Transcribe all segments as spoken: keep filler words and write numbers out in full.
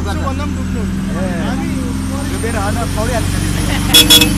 भन्दा पनि डुब्नु हामी डुबेर होइन पौडिहाल्छ।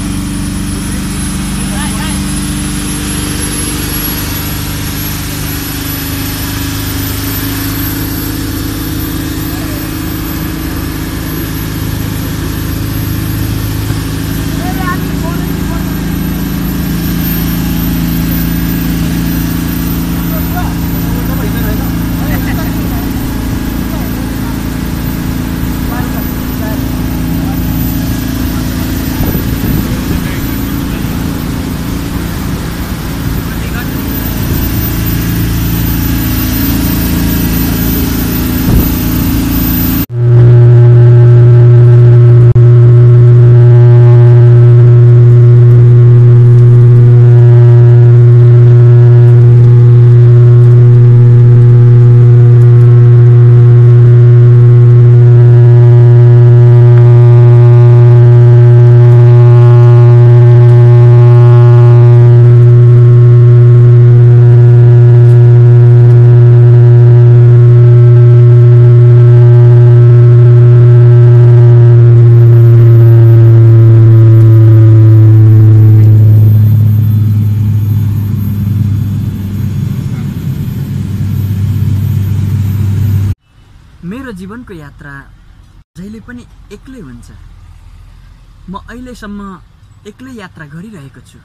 मेरो जीवनको यात्रा जहिले पनि एक्लै हुन्छ। म अहिलेसम्म एक्लै यात्रा गरिरहेको छु।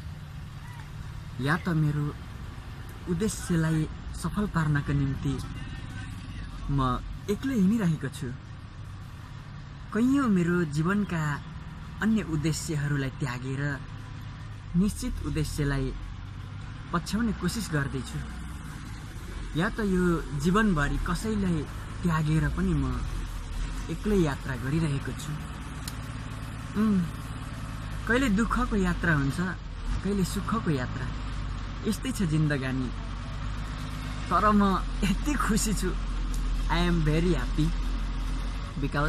या त मेरो उद्देश्यलाई सफल पार्नका निम्ति म एक्लै हिँडिरहेको छु, कैयौँ मेरो जीवनका अन्य उद्देश्यहरूलाई त्यागेर निश्चित उद्देश्यलाई पछ्याउने कोसिस गर्दैछु। या त यो जीवनभरि कसैलाई त्यागेर पनि म एक्लै यात्रा गरिरहेको छु। कहिले दुःखको यात्रा हुन्छ, कहिले सुखको यात्रा, यस्तै छ जिन्दगानी। तर म यति खुसी छु, I am very happy because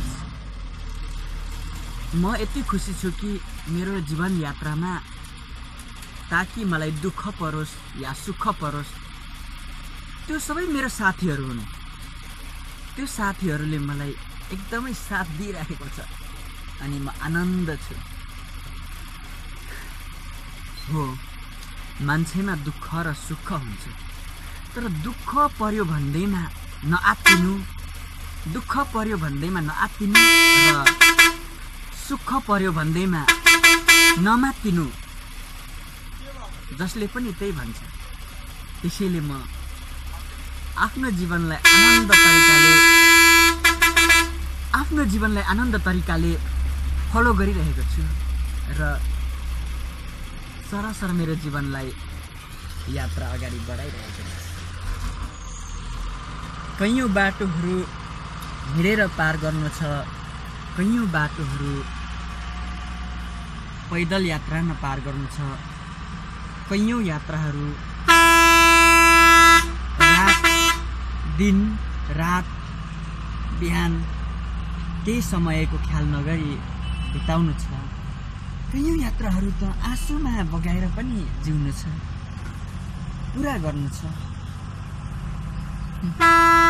म यति खुसी छु कि मेरो जीवन यात्रामा ताकि मलाई दुःख परोस् या सुख परोस्, त्यो सबै मेरो साथीहरू हुन्। त्यो साथीहरूले मलाई एकदमै साथ दिइराखेको छ अनि म आनन्द छु। हो, मान्छेमा दुःख र सुख हुन्छ, तर दुःख पर्यो भन्दैमा नआत्तिनु, दुःख पर्यो भन्दैमा नआत्तिनु र सुख पर्यो भन्दैमा नमात्तिनु, जसले पनि त्यही भन्छ। त्यसैले म आफ्नो जीवनलाई आनन्द तरिकाले आफ्नो जीवनलाई आनन्द तरिकाले फलो गरिरहेको छु र सरासर मेरो जीवनलाई यात्रा अगाडि बढाइरहेको छु। कैयौँ बाटोहरू हिँडेर पार गर्नु छ, कैयौँ बाटोहरू पैदल यात्रामा पार गर्नु छ, कैयौँ यात्राहरू रात दिन रात बिहान केही समयको ख्याल नगरी बिताउनु छ। कैयौँ यात्राहरू त आँसुमा बगाएर पनि जिउनु छ, पुरा गर्नु छ।